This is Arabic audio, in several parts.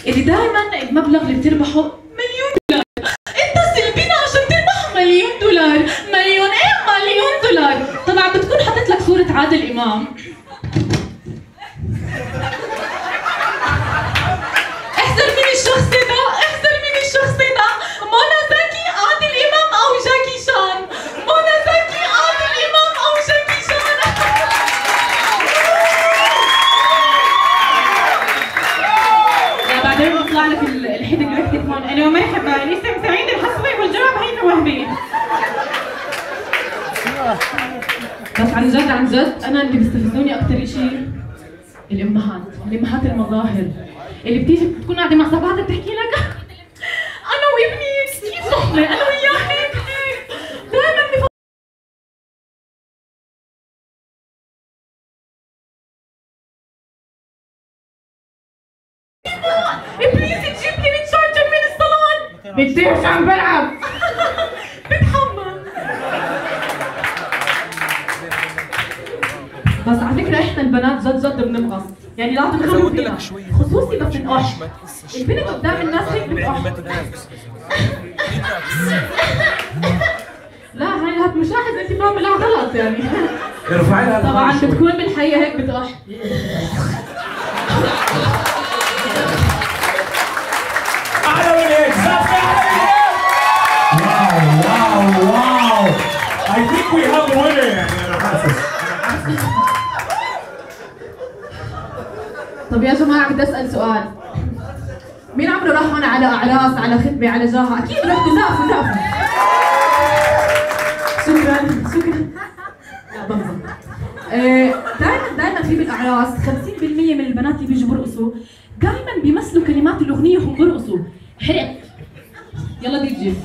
اللي دائما المبلغ اللي بتربحه مليون دولار. اتصل بينا عشان تربح مليون دولار. مليون ايه؟ مليون دولار. طبعا بتكون حاطط لك صورة عادل إمام. احذر من الشخص ده، احذر من الشخص ده. منى زكي، عادل إمام أو جاكي شان. منى زكي، عادل إمام أو جاكي شان. لا بعدين بيطلع لك الحدق ركبت هون. أنا مرحبا، الاسم سعيد الحصري والجواب هيفا وهبي. بس عن جد عن جد أنا اللي بيستفزوني أكثر شيء الأمهات المظاهر اللي بتيجي بتكون قاعدة مع صاحباتها بتحكي لك أنا وابني كيف صحبة، أنا وياه هيك دائما بليز تجيب لي الشارجر من الصالون. بديش عم بلعب. بتحمل. بس على فكرة احنا البنات جد بنبغص، يعني لا تنخلوا فينا خصوصي بس بنقح. البنت قدام الناس هيك بتقح. لا هاي هالمشاهد انت فاهمة لا غلط يعني. طبعا بتكون بالحقيقة هيك بتقح. أعلى من هيك، صفي أعلى من هيك. واو I think we have a winner يعني أنا حاسس. طب يا جماعة بدي أسأل سؤال. مين عمره راح هون على أعراس، على خطبة، على جاهة؟ أكيد رحتوا. زقفوا. شكرا. لا بنظر. دائما في بالأعراس 50% من البنات اللي بيجوا برقصوا دائما بيمثلوا كلمات الأغنية وهم برقصوا. حرقت. يلا دي جي.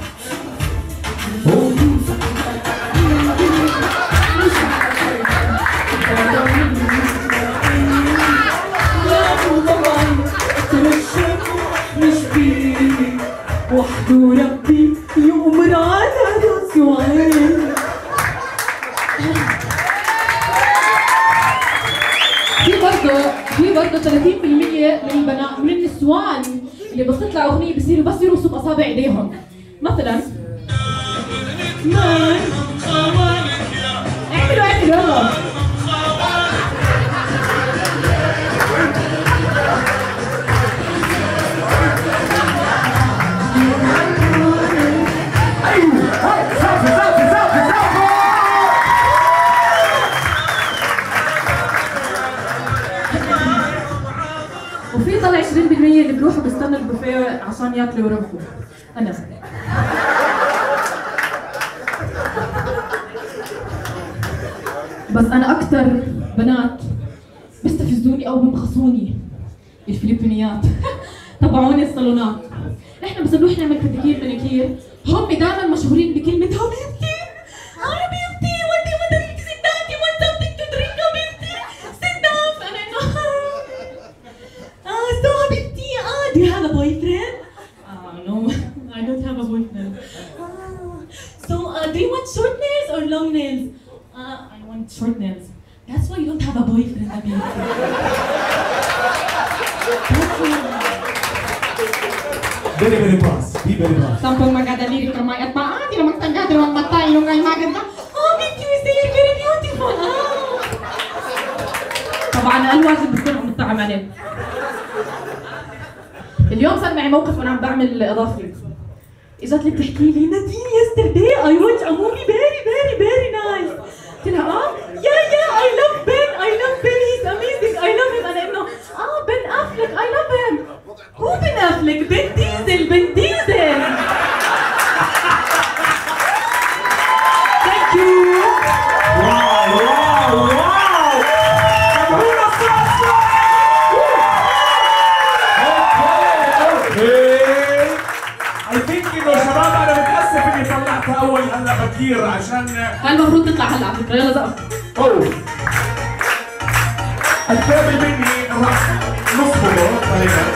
وحده ربي يؤمر على رسوله. في برضه 30% من البنات من النسوان اللي بس تطلع اغنيه بصيروا بس يرقصوا باصابع ايديهم. مثلا اعملوا وفي طلع 20% اللي بيروحوا بيستنوا البوفيه عشان ياكلوا ويروحوا. انا بس انا اكثر بنات بيستفزوني او بمخصوني الفلبينيات تبعوني الصالونات. احنا بس نروح نعمل مانيكير هم دائما مشهورين بكلمه حبيبتي حبيبتي ودي مدريك سداتي وات something to drink حبيبتي sit down. انا انه so حبيبتي do you have a boyfriend? No I don't have a boyfriend. So do you want short nails or long nails? I want short nails. That's why you don't have a boyfriend حبيبتي. Very boss. Be very boss. Sampung magdaliri permai at paati naman tangga dalawang mata yung ay maganda. Oh, thank you, you're very beautiful. طبعا الواجب بتكون عم تطعم عليه. اليوم صار معي موقف وانا عم بعمل اضافي. اجت لي بتحكي لي نادين yesterday I watched a movie very nice. قلت لها I love Ben he's amazing I love him. انا انه Ben Affleck I love him. هو بن أفلك بن ديزل. Thank you. واو. I think إنه شباب أنا متأسف إني طلعتها أول هلا بكير عشان هاي المفروض تطلع هلا على فكرة. يلا زقف. الكامل مني راح نصبه طريقة